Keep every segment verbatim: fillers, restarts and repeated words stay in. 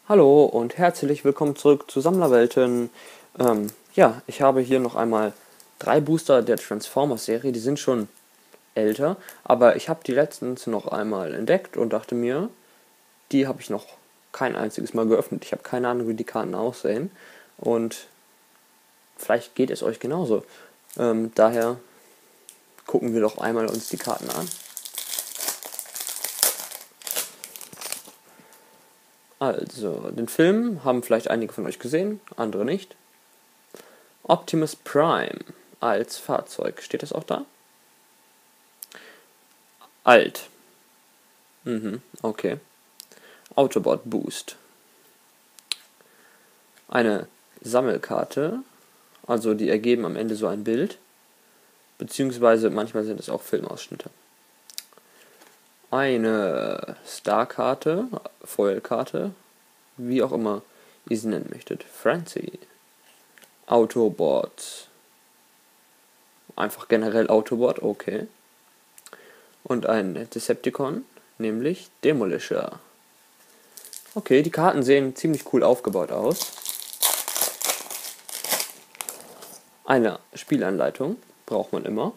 Hallo und herzlich willkommen zurück zu Sammlerwelten. Ähm, ja, ich habe hier noch einmal drei Booster der Transformers-Serie. Die sind schon älter, aber ich habe die letztens noch einmal entdeckt und dachte mir, die habe ich noch kein einziges Mal geöffnet. Ich habe keine Ahnung, wie die Karten aussehen und vielleicht geht es euch genauso. Ähm, daher gucken wir doch einmal uns die Karten an. Also, den Film haben vielleicht einige von euch gesehen, andere nicht. Optimus Prime als Fahrzeug. Steht das auch da? Alt. Mhm, okay. Autobot Boost. Eine Sammelkarte. Also die ergeben am Ende so ein Bild. Beziehungsweise manchmal sind es auch Filmausschnitte. Eine Starkarte, Foilkarte, wie auch immer ihr sie nennen möchtet. Francie. Autobot. Einfach generell Autobot, okay. Und ein Decepticon, nämlich Demolisher. Okay, die Karten sehen ziemlich cool aufgebaut aus. Eine Spielanleitung braucht man immer.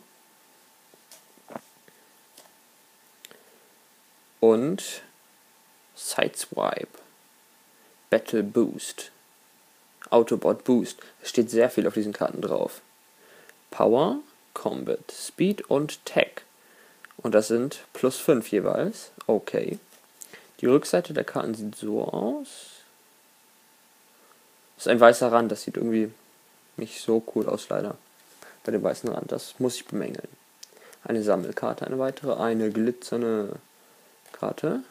Und Sideswipe. Battle Boost. Autobot Boost. Es steht sehr viel auf diesen Karten drauf. Power, Combat, Speed und Tech. Und das sind plus fünf jeweils. Okay. Die Rückseite der Karten sieht so aus. Das ist ein weißer Rand, das sieht irgendwie nicht so cool aus, leider. Bei dem weißen Rand, das muss ich bemängeln. Eine Sammelkarte, eine weitere, eine glitzernde Karte.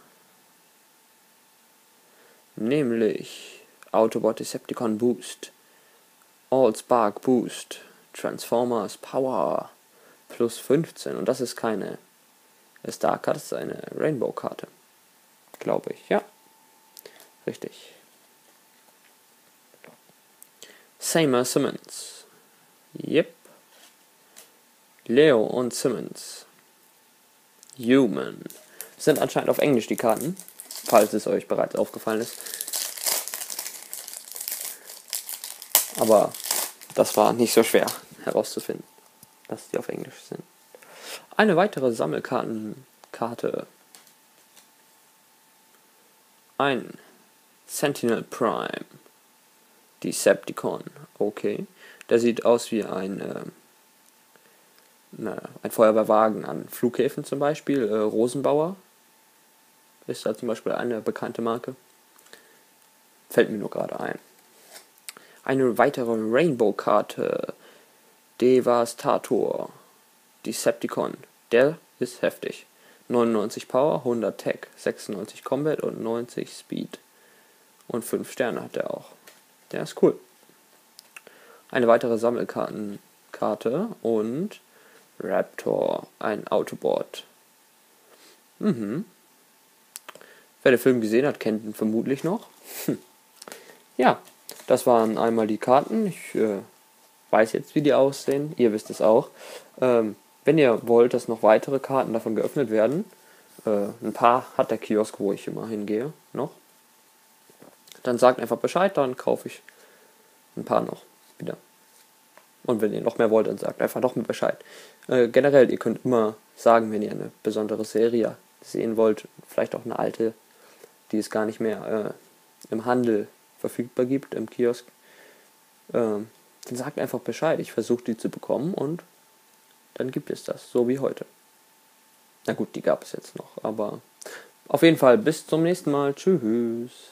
Nämlich Autobot Decepticon Boost. All Spark Boost. Transformers Power. Plus fünfzehn. Und das ist keine Star-Karte, das ist eine Rainbow-Karte. Glaube ich, ja. Richtig. Seymour Simmons. Yep. Leo und Simmons. Human. Das sind anscheinend auf Englisch die Karten, falls es euch bereits aufgefallen ist. Aber das war nicht so schwer herauszufinden, dass die auf Englisch sind. Eine weitere Sammelkartenkarte. Ein Sentinel Prime. Decepticon. Okay. Der sieht aus wie ein, äh, ne, ein Feuerwehrwagen an Flughäfen zum Beispiel. Äh, Rosenbauer ist da zum Beispiel eine bekannte Marke. Fällt mir nur gerade ein. Eine weitere Rainbow-Karte. Devastator. Decepticon. Der ist heftig. neunundneunzig Power, hundert Tech, sechsundneunzig Combat und neunzig Speed. Und fünf Sterne hat er auch. Der ist cool. Eine weitere Sammelkartenkarte und Raptor, ein Autobot. Mhm. Wer den Film gesehen hat, kennt ihn vermutlich noch. Hm. Ja, das waren einmal die Karten. Ich äh, weiß jetzt, wie die aussehen. Ihr wisst es auch. Ähm, wenn ihr wollt, dass noch weitere Karten davon geöffnet werden, äh, ein paar hat der Kiosk, wo ich immer hingehe, noch, dann sagt einfach Bescheid, dann kaufe ich ein paar noch wieder. Und wenn ihr noch mehr wollt, dann sagt einfach noch mehr Bescheid. Äh, generell, ihr könnt immer sagen, wenn ihr eine besondere Serie sehen wollt, vielleicht auch eine alte, die es gar nicht mehr äh, im Handel verfügbar gibt, im Kiosk, äh, dann sagt einfach Bescheid. Ich versuche die zu bekommen und dann gibt es das, so wie heute. Na gut, die gab es jetzt noch, aber auf jeden Fall bis zum nächsten Mal. Tschüss.